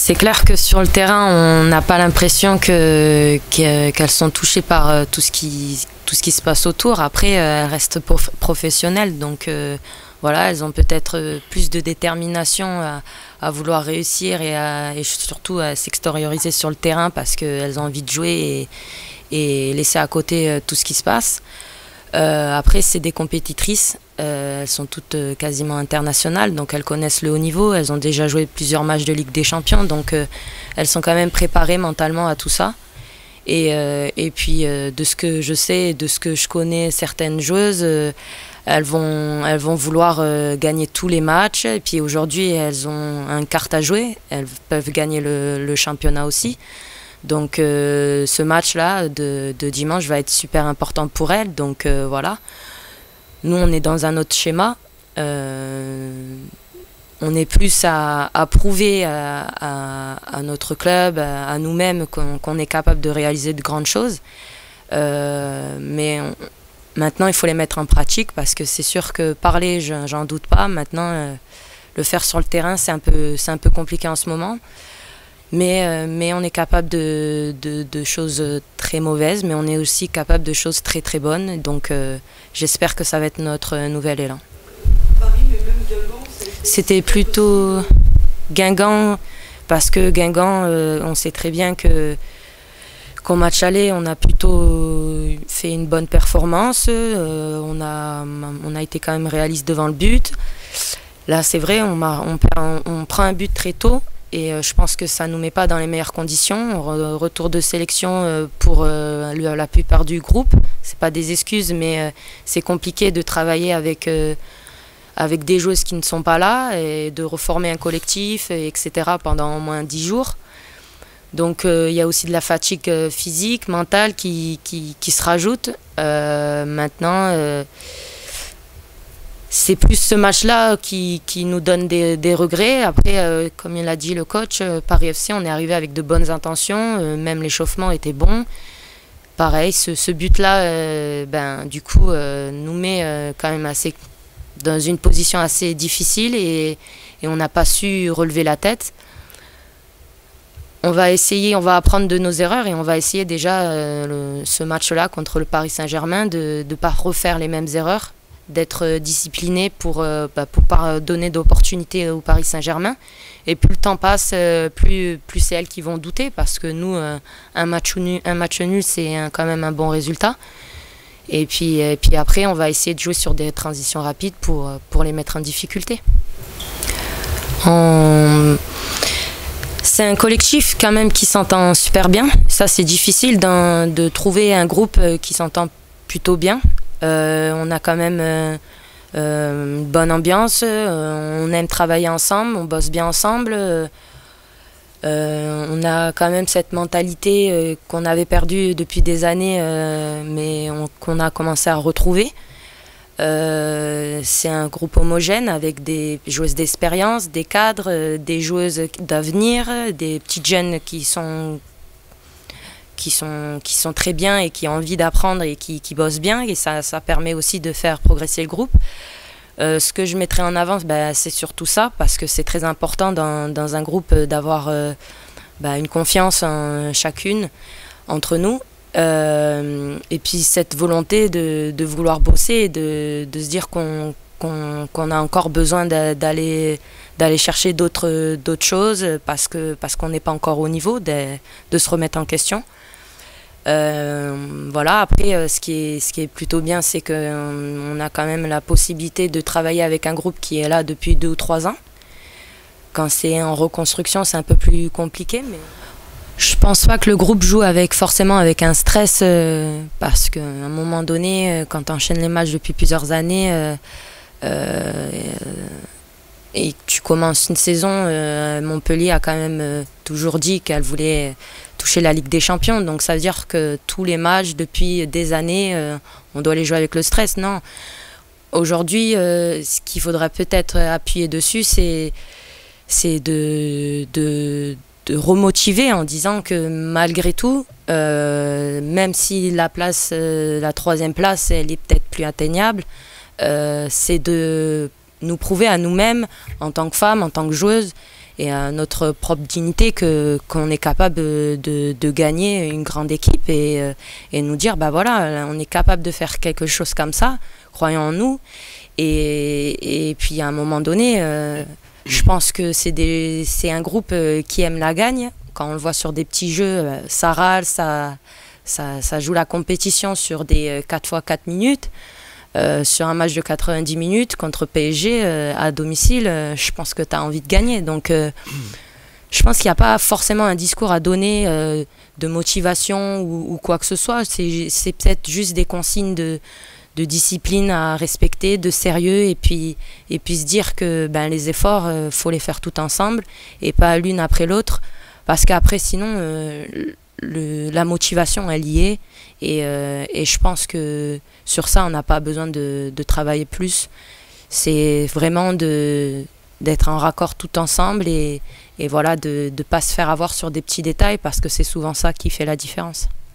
C'est clair que sur le terrain, on n'a pas l'impression qu'elles sont touchées par tout ce qui se passe autour. Après, elles restent professionnelles, donc voilà, elles ont peut-être plus de détermination à vouloir réussir et surtout à s'extérioriser sur le terrain parce qu'elles ont envie de jouer et laisser à côté tout ce qui se passe. Après, c'est des compétitrices, elles sont toutes quasiment internationales, donc elles connaissent le haut niveau, elles ont déjà joué plusieurs matchs de Ligue des Champions, donc elles sont quand même préparées mentalement à tout ça. Et puis, de ce que je sais, de ce que je connais, certaines joueuses, elles vont vouloir gagner tous les matchs, et puis aujourd'hui, elles ont un quart à jouer, elles peuvent gagner le championnat aussi. Donc ce match-là de dimanche va être super important pour elles. Donc voilà, nous on est dans un autre schéma. On est plus à prouver à notre club, à nous-mêmes qu'on est capable de réaliser de grandes choses. Mais maintenant il faut les mettre en pratique parce que c'est sûr que parler, j'en doute pas. Maintenant le faire sur le terrain c'est un peu compliqué en ce moment. Mais on est capable de choses très mauvaises, mais on est aussi capable de choses très très bonnes. Donc j'espère que ça va être notre nouvel élan. Paris, mais même Guingamp, c'était plutôt Guingamp, parce que Guingamp, on sait très bien qu'au match aller, on a plutôt fait une bonne performance. On a été quand même réaliste devant le but. Là, c'est vrai, on prend un but très tôt. Et je pense que ça ne nous met pas dans les meilleures conditions. Retour de sélection pour la plupart du groupe. Ce n'est pas des excuses, mais c'est compliqué de travailler avec des joueuses qui ne sont pas là et de reformer un collectif, etc. pendant au moins 10 jours. Donc il y a aussi de la fatigue physique, mentale qui se rajoute. Maintenant... c'est plus ce match-là qui nous donne des regrets. Après, comme il a dit le coach, Paris FC, on est arrivé avec de bonnes intentions. Même l'échauffement était bon. Pareil, ce but-là, du coup, nous met quand même dans une position assez difficile et on n'a pas su relever la tête. On va apprendre de nos erreurs et on va essayer déjà ce match-là contre le Paris Saint-Germain de ne pas refaire les mêmes erreurs, d'être discipliné pour pas donner d'opportunités au Paris Saint-Germain. Et plus le temps passe, plus c'est elles qui vont douter, parce que nous, un match nul, c'est quand même un bon résultat. Et puis après, on va essayer de jouer sur des transitions rapides pour les mettre en difficulté. C'est un collectif quand même qui s'entend super bien. Ça, c'est difficile de trouver un groupe qui s'entend plutôt bien. On a quand même une bonne ambiance, on aime travailler ensemble, on bosse bien ensemble. On a quand même cette mentalité qu'on avait perdue depuis des années, mais qu'on a commencé à retrouver. C'est un groupe homogène avec des joueuses d'expérience, des cadres, des joueuses d'avenir, des petites jeunes qui sont très bien et qui ont envie d'apprendre et qui bossent bien, et ça permet aussi de faire progresser le groupe. Ce que je mettrais en avant, c'est surtout ça, parce que c'est très important dans un groupe d'avoir une confiance en chacune entre nous, et puis cette volonté de vouloir bosser et de se dire qu'on a encore besoin d'aller chercher d'autres choses parce qu'on n'est pas encore au niveau, de se remettre en question. Voilà, après ce qui est plutôt bien, c'est qu'on a quand même la possibilité de travailler avec un groupe qui est là depuis 2 ou 3 ans. Quand c'est en reconstruction, c'est un peu plus compliqué, mais je pense pas que le groupe joue forcément avec un stress, parce qu'à un moment donné, quand tu enchaînes les matchs depuis plusieurs années et que tu commences une saison, Montpellier a quand même toujours dit qu'elle voulait toucher la Ligue des Champions. Donc ça veut dire que tous les matchs depuis des années, on doit les jouer avec le stress. Non. Aujourd'hui, ce qu'il faudrait peut-être appuyer dessus, c'est de remotiver en disant que malgré tout, même si la 3e place, elle est peut-être plus atteignable, c'est de nous prouver à nous-mêmes, en tant que femmes, en tant que joueuses, et à notre propre dignité qu'on est capable de gagner une grande équipe et nous dire bah voilà, on est capable de faire quelque chose comme ça, croyons en nous. Et puis à un moment donné, je pense que c'est un groupe qui aime la gagne. Quand on le voit sur des petits jeux, ça râle, ça joue la compétition sur des 4x4 minutes. Sur un match de 90 minutes contre PSG à domicile, je pense que tu as envie de gagner. Donc je pense qu'il n'y a pas forcément un discours à donner de motivation ou quoi que ce soit. C'est peut-être juste des consignes de discipline à respecter, de sérieux, et puis se dire que les efforts, faut les faire tout ensemble et pas l'une après l'autre, parce qu'après sinon la motivation elle y est, et je pense que sur ça on n'a pas besoin de travailler plus. C'est vraiment d'être en raccord tout ensemble et voilà, de ne pas se faire avoir sur des petits détails, parce que c'est souvent ça qui fait la différence.